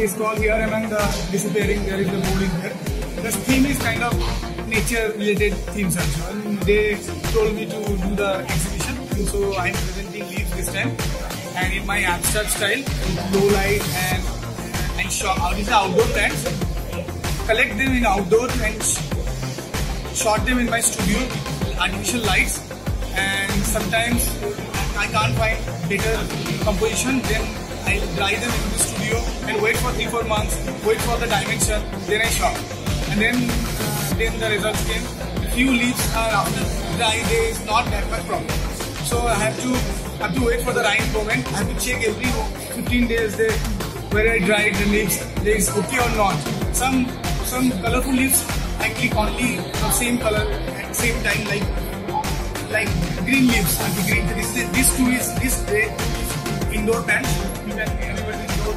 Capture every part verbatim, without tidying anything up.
is called Here Among the Disappearing. There is a board in there. The theme is kind of nature-related themes also. And they told me to do the exhibition, and so I am presenting leaves this time. And in my abstract style, with low light and and shot. These are outdoor plants. Collect them in outdoor and shot them in my studio, artificial lights. And sometimes I can't find better composition, then I dry them in the studio and wait for three four months, wait for the dimension, then I shot. And then uh, then the results came. A few leaves are after dry, there is not that much problem. So I have to have to wait for the right moment. I have to check every fifteen days there where I dried the leaves, there is okay or not. Some some colorful leaves I click only the same color at the same time, like like green leaves. And the green this this two is this gray indoor plants. You can everybody indoor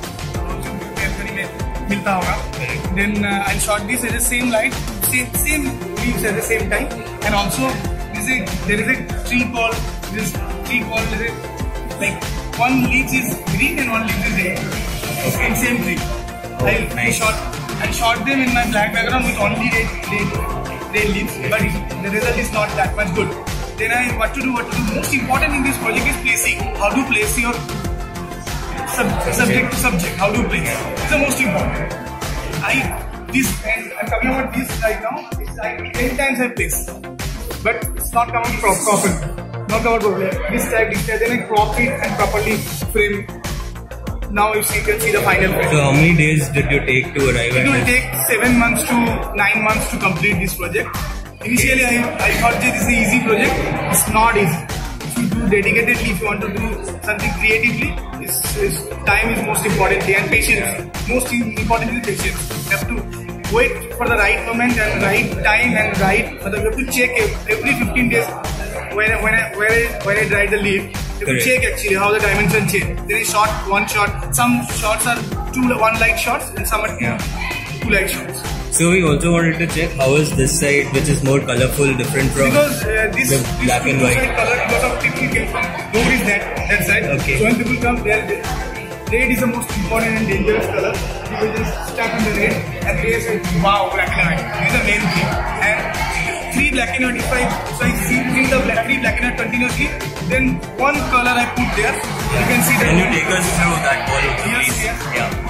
milta hoga. Then uh, I'll shot this at the same light, same same leaves at the same time. And also this is a, there is a tree called this tree called is a, like one leaf is green and one leaf is red. Okay, same tree. I nice. shot I shot them in my black background with only red red, red leaves, but the result is not that much good. Then I what to do what to do. Most important in this project is placing. How to place your sub, subject to subject. How to place. It's the most important. I this and I'm talking about this right now. It's like ten times I place, but it's not coming properly. Not covered properly. This type, this type. Then I crop it and properly frame. Now you see, you can see the final frame. So how many days did you take to arrive? It will take seven months to nine months to complete this project. Initially, I, I thought this is an easy project. It's not easy. If you do dedicatedly, if you want to do something creatively, it's, it's, time is most important and patience. Most important is patience. You have to wait for the right moment and right time and right. You have to check every fifteen days when I, when I, when I, when I dry the leaf. You have to check actually how the dimension change. Then I shot one shot. Some shots are two one light shots and some are yeah. two light shots. So we also wanted to check how is this side, which is more colorful, different from because uh, this, the this black and white. Color because of people came from nobody's that that side. Okay. So when people come, they are red is the most important and dangerous color. People just stuck on the red and they say, wow, black and white. This is the main thing. And three black and white. If I so I see three the black, three black and white continuously, then one color I put there. You can see that. Can you take us through that ball, please? Yes, yes. Yeah.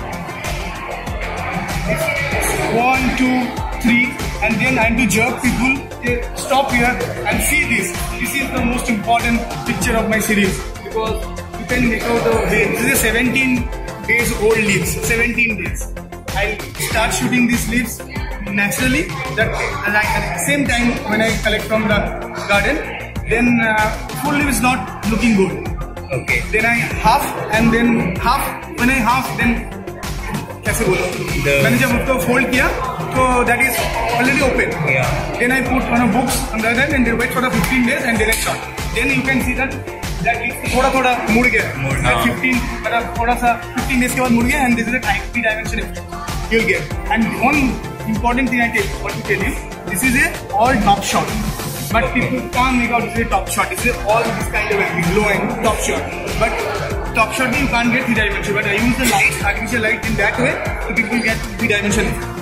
One, two, three, and then I have to jerk people. They stop here and see this. This is the most important picture of my series because you can make out the way. This is seventeen days old leaves. seventeen days. I start shooting these leaves naturally. That at the same time when I collect from the garden, then uh, full leaf is not looking good. Okay. Then I half and then half. When I half, then कैसे बोलो? मैंने जब उसको fold किया, तो that is already open. Yeah. Then I put on a books on the other end and they wait for the fifteen days and then I shot. Then you can see that that थोड़ा थोड़ा मुड़ गया. fifteen मतलब थोड़ा सा fifteen days के बाद मुड़ गया and this is a type three dimension effect you'll get. And one important thing I tell want to tell you, this is a all top shot. But people can't make out this is a top shot. This is all this kind of acting, low end top shot. But top shot you can't get three dimension. But I use the light, artificial light in that way, so people get three dimension.